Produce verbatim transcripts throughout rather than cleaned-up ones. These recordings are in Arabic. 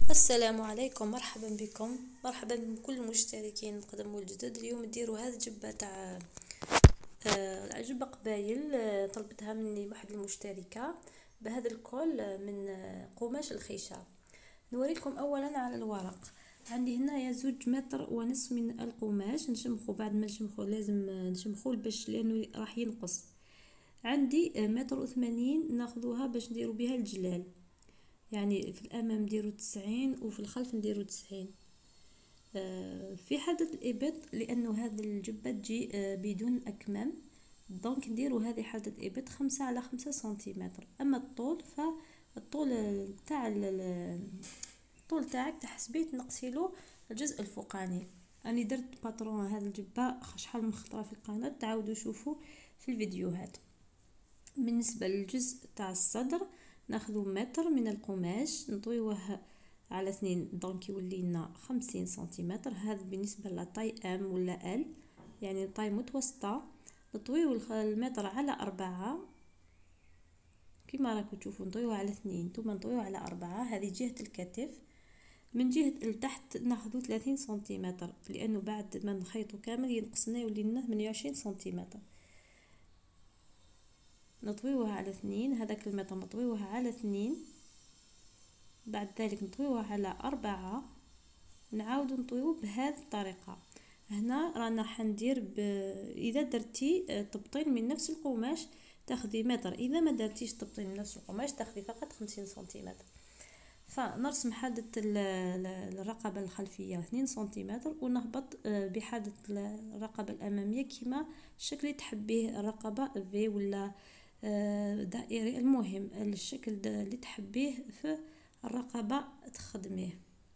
السلام عليكم، مرحبا بكم، مرحبا بكل المشتركين القدم والجدد. اليوم نديروا هذه الجبه تاع آه جبه قبايل. آه طلبتها مني واحد المشتركه بهذا الكول آه، من آه قماش الخيشه. نوريكم اولا على الورق. عندي هنايا زوج متر ونصف من القماش نشمخو. بعد ما نشمخو لازم آه، نشمخو باش لانه راح ينقص. عندي آه، متر وثمانين ناخذوها باش نديرو بها الجلال، يعني في الامام نديرو تسعين وفي الخلف نديرو تسعين. آه في حالة الابط لانه هذه الجبة تجي آه بدون اكمام، دونك نديرو هذه حالة الابط خمسة على خمسة سنتيمتر. اما الطول فالطول تاع الطول تاعك تحسبيه تنقصيلو الجزء الفوقاني. اني درت باترون هذه الجبة شحال من خطرة في القناة، تعاودوا شوفوا في الفيديوهات. بالنسبة للجزء تاع الصدر ناخذ متر من القماش نطويوه على اثنين، دونك يولي لنا خمسين سنتيمتر. هذا بالنسبة لطاي ام ولا ال، يعني طاي متوسطة. نطويو المتر على أربعة كما راكم تشوفوا، نطويوه على اثنين ثم نطويوه على أربعة. هذه جهة الكتف. من جهة التحت ناخذ ثلاثين سنتيمتر، لأنه بعد ما نخيطه كامل ينقصنا يولي لنا ثمانية وعشرين سنتيمتر. نطويوها على اثنين، هذاك المتر نطويوها على اثنين، بعد ذلك نطويوها على أربعة، نعاود نطويوه بهذه الطريقة. هنا رانا حندير ب... إذا درتي طبطين من نفس القماش تاخذي متر، إذا ما درتيش طبطين من نفس القماش تاخذي فقط خمسين سنتيمتر. فنرسم حادة الرقبة الخلفية اثنين سنتيمتر، ونهبط بحادة الرقبة الأمامية كما الشكل تحبيه، الرقبة في ولا دائري، المهم الشكل اللي تحبيه في الرقبة تخدميه.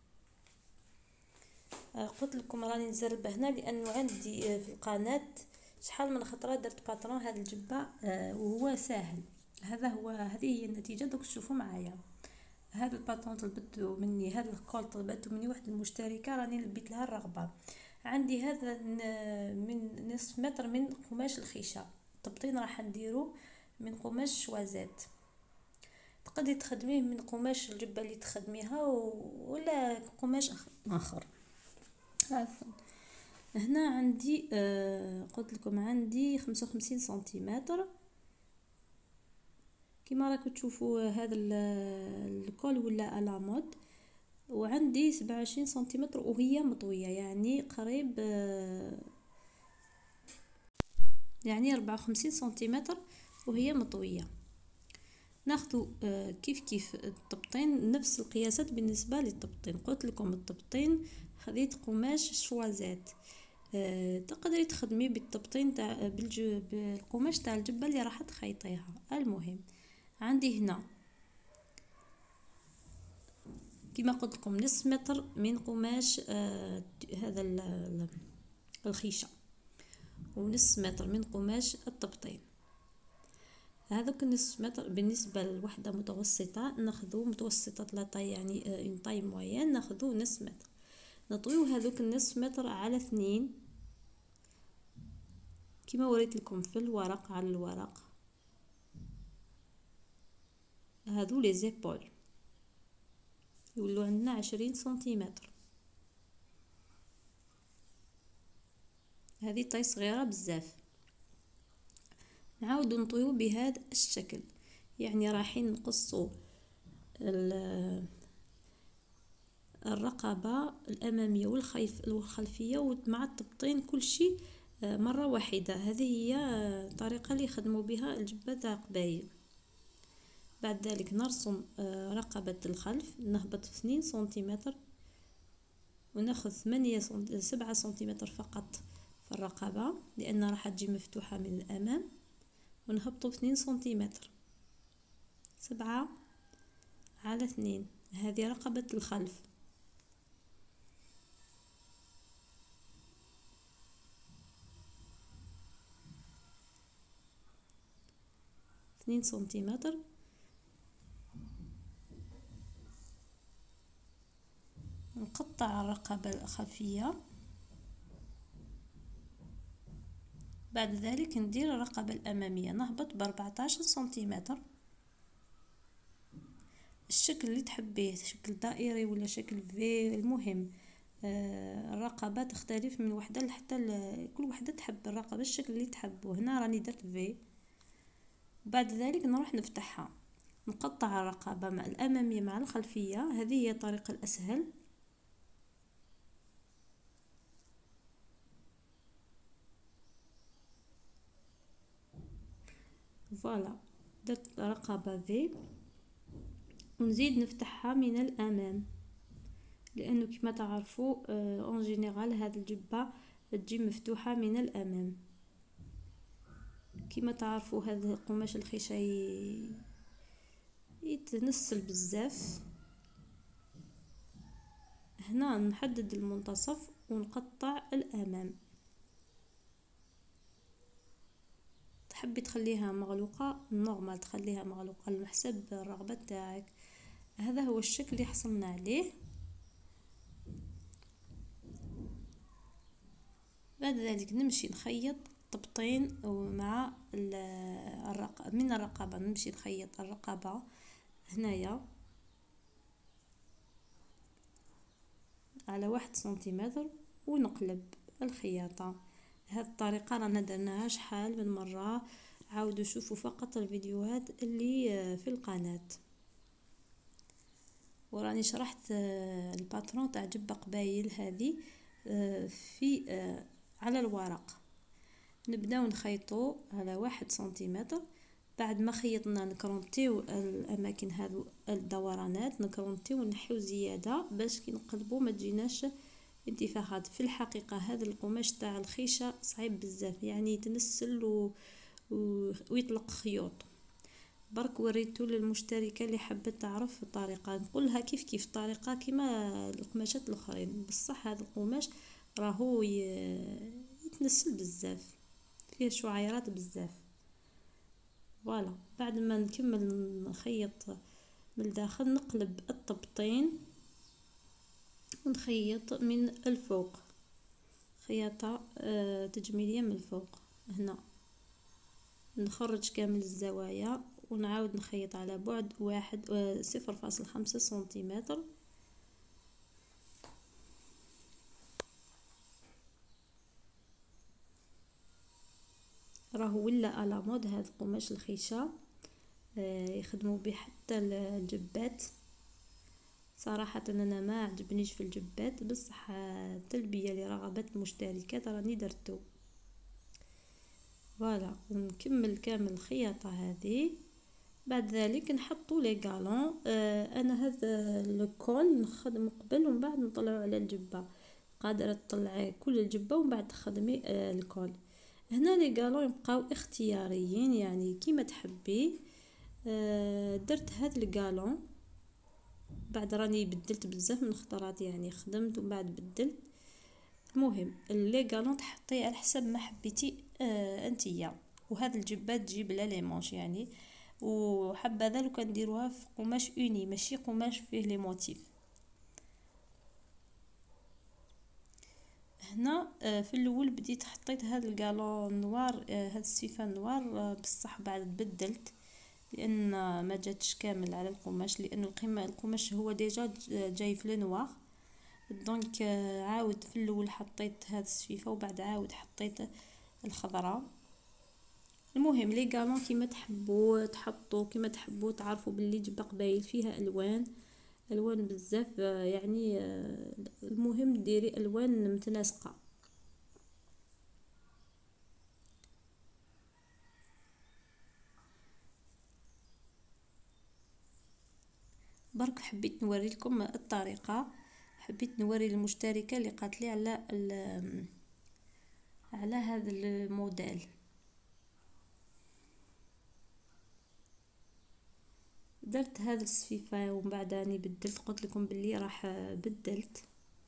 قلت لكم راني نزربه هنا لانه عندي في القناه شحال من خطره درت باترون هذه الجبه وهو سهل. هذا هو هذه هي النتيجه. دوك تشوفوا معايا هذا الباترون طلبته مني، هذا الكول طلبته مني واحد المشتركه، راني لبيت لها الرغبه. عندي هذا من نصف متر من قماش الخيشه، التبطين راح نديرو من قماش شوازات. تقدري تخدميه من قماش الجبه اللي تخدميها ولا قماش اخر. عفوا. هنا عندي آه قلت لكم عندي خمسة وخمسين سنتيمتر كما راكم تشوفوا. هذا الكول ولا على مود، وعندي سبعة وعشرين سنتيمتر وهي مطويه، يعني قريب آه يعني أربعة وخمسين سنتيمتر وهي مطويه. ناخذ آه كيف كيف الطبطين نفس القياسات. بالنسبه للطبطين قلت لكم الطبطين خذيت قماش شوازات، أه تقدري تخدمي بالطبطين تاع بالقماش تاع الجبه اللي راح تخيطيها. المهم عندي هنا كما قلت لكم نصف متر من قماش أه هذا الخيشه، ونصف متر من قماش الطبطين. هذاك نصف متر بالنسبه لوحده متوسطه ناخذو متوسطه لا طاي، يعني اون طاي موين ناخذو نصف متر. نطويو هذوك النصف متر على اثنين كما وريت لكم في الورق. على الورق هذو لي زيبول يولو عندنا عشرين سنتيمتر. هذه طاي صغيره بزاف. نعاودو نطويو بهذا الشكل، يعني رايحين نقصوا الرقبه الاماميه والخيف والخلفيه مع التبطين كل شيء مره واحده. هذه هي الطريقه اللي يخدموا بها الجبه تاع قبايل. بعد ذلك نرسم رقبه الخلف، نهبط اثنين سنتيمتر وناخذ ثمانية سبعة سنتيمتر فقط في الرقبه لان راح تجي مفتوحه من الامام، ونهبطوا اثنين سنتيمتر. سبعة على اثنين، هذه رقبه الخلف. اثنين سنتيمتر. نقطع الرقبة الخلفية، بعد ذلك ندير الرقبة الأمامية، نهبط بأربعتاش سنتيمتر. الشكل اللي تحبيه، شكل دائري ولا شكل في، المهم آه الرقبه تختلف من وحده لحتى كل وحده تحب الرقبه الشكل اللي تحبه. هنا راني درت في، بعد ذلك نروح نفتحها، نقطع الرقبه مع الاماميه مع الخلفيه. هذه هي الطريقه الاسهل. فوالا درت رقبه في، ونزيد نفتحها من الامام، لانه كما تعرفوا اون جينيرال هذه الجبه تجي مفتوحه من الامام. كما تعرفوا هذا القماش الخيشه يتنسل بزاف. هنا نحدد المنتصف ونقطع الامام. تحبي تخليها مغلوقه نورمال، تخليها مغلوقه على حسب الرغبه تاعك. هذا هو الشكل اللي حصلنا عليه. بعد ذلك نمشي نخيط طبطين مع الرقبه، من الرقبه نمشي نخيط الرقبه هنايا على واحد سنتيمتر، ونقلب الخياطه. هذه الطريقه رانا درناها شحال من مره، عاودوا شوفوا فقط الفيديوهات اللي في القناه. وراني شرحت الباترون تاع جبه قبايل هذه في على الورق. نبداو نخيطو على واحد سنتيمتر. بعد ما خيطنا نكرونتيو الاماكن هذو الدورانات، نكرونتيو ونحيو زياده باش كي نقلبو ما تجيناش انتفاخات. في الحقيقه هذا القماش تاع الخيشه صعيب بزاف، يعني يتنسل و... و... ويطلق خيوط. برك وريتو للمشتركه اللي حابه تعرف الطريقه، نقولها كيف كيف الطريقه كيما القماشات الاخرين، بصح هذا القماش راهو يتنسل بزاف، فيه شعيرات بزاف. فوالا بعد ما نكمل نخيط من الداخل نقلب الطبطين ونخيط من الفوق خياطه تجميليه من الفوق. هنا نخرج كامل الزوايا ونعاود نخيط على بعد واحد صفر فاصل خمسة سنتيمتر. راهو ولا على مود هذا قماش الخيشه، يخدموا به حتى الجبات. صراحه انا ما عجبنيش في الجبات، بصح تلبيه لرغبه المشتركات راني درتو. فوالا نكمل كامل الخياطه هذه. بعد ذلك نحطوا لي غالون. آه انا هذا الكول نخدم قبل ومن بعد نطلعوا على الجبه، قادره تطلعي كل الجبه ومن بعد تخدمي آه الكول. هنا لي غالون يبقاو اختياريين، يعني كيما تحبي. آه درت هذا الغالون، بعد راني بدلت بزاف من خطرات، يعني خدمت ومن بعد بدلت. المهم لي غالون تحطي على حسب ما حبيتي آه انتيا. وهذا الجبات تجي بلا لي مونش يعني، وحبذا لو كان ديروها في قماش اوني ماشي قماش فيه لي موتيف. هنا في الاول بديت حطيت هذا الغالون نوار، هذا السيفان نوار، بصح بعد بدلت لان ما جاتش كامل على القماش، لان القمه القماش هو ديجا جاي في النوار. دونك عاود في الاول حطيت هذا السفيفه وبعد عاود حطيت الخضراء. المهم لي غالون كيما تحبوا تحطوا، كيما تحبوا تعرفوا باللي جبه قبايل فيها الوان الوان بزاف، يعني المهم ديري الوان متناسقه. برك حبيت نوري لكم الطريقه، حبيت نوري المشتركه اللي قالت لي على على هذا الموديل. درت هذا السفيفه ومن بعد راني بدلت، قلت لكم باللي راح بدلت.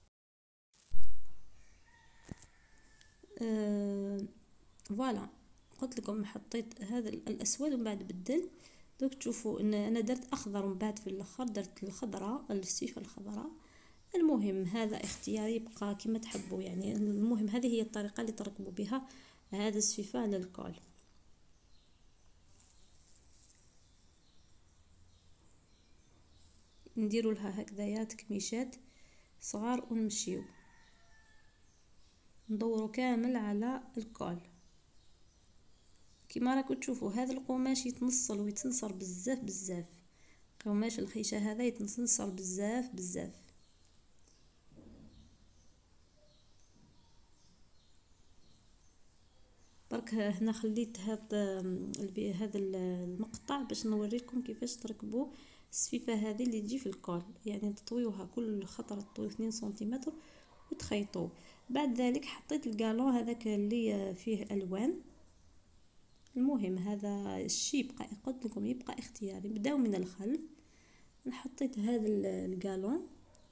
أه فوالا قلت لكم حطيت هذا الاسود ومن بعد بدلت. دوك تشوفوا ان انا درت اخضر ومن بعد في الاخر درت الخضراء، السفيفه الخضراء. المهم هذا اختياري، يبقى كما تحبوا يعني. المهم هذه هي الطريقه اللي تركبوا بها هذا السفيفه على الكول. نديروا لها هكذايا تكميشات صغار ونمشيو ندوروا كامل على الكول. كيما راكم تشوفوا هذا القماش يتنصل ويتنصر بزاف بزاف، قماش الخيشه هذا يتنصر بزاف بزاف. برك هنا خليت هذا هذا المقطع باش نوريكم كيفاش تركبوا السفيفه هذه اللي تجي في الكول، يعني تطويوها كل خطره تطويو اثنين سنتيمتر وتخيطوه. بعد ذلك حطيت القالون هذاك اللي فيه الوان. المهم هذا الشيء يبقى قلت لكم يبقى اختياري. نبداو من الخلف. حطيت هذا القالون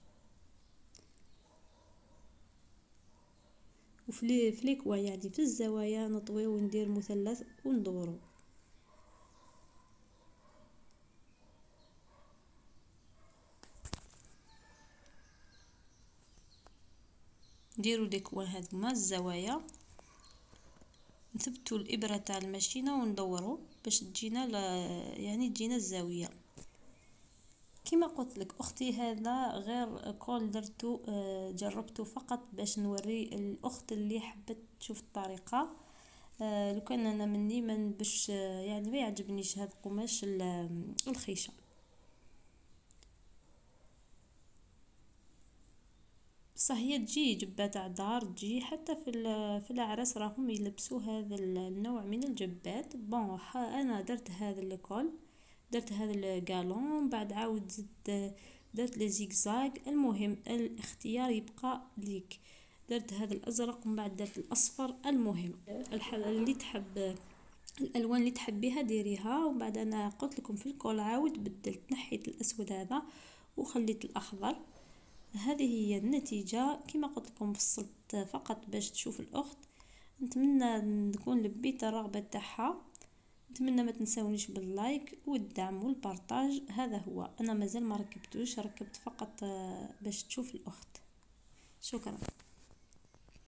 وفي فليكوا يعني في الزوايا نطوي وندير مثلث وندورو. نديرو ديكوا هذوما الزوايا، نثبتوا الابره تاع الماشينه وندورو باش تجينا يعني تجينا الزاويه. كما قلت لك اختي هذا غير كول درتو جربته فقط باش نوري الاخت اللي حبت تشوف الطريقه. لو كان انا مني من باش يعني ما يعجبنيش هذا القماش الخيشه. بصح هي تجي جبه تاع دار، تجي حتى في في العرس راهم يلبسوا هذا النوع من الجبات. بون انا درت هذا الكول، درت هذا القالون، بعد عاود زدت درت لي زيغزاغ. المهم الاختيار يبقى ليك. درت هذا الازرق ومن بعد درت الاصفر. المهم اللي تحب الالوان اللي تحبيها ديريها. ومن بعد انا قلت لكم في الكول عاود بدلت، نحيت الاسود هذا وخليت الاخضر. هذه هي النتيجه. كما قلت لكم فصلت فقط باش تشوف الاخت. نتمنى نكون لبيت الرغبه تاعها. نتمنى ما تنسونيش باللايك والدعم والبارطاج. هذا هو. انا مازال ما ركبتوش، ركبت فقط باش تشوف الاخت. شكرا.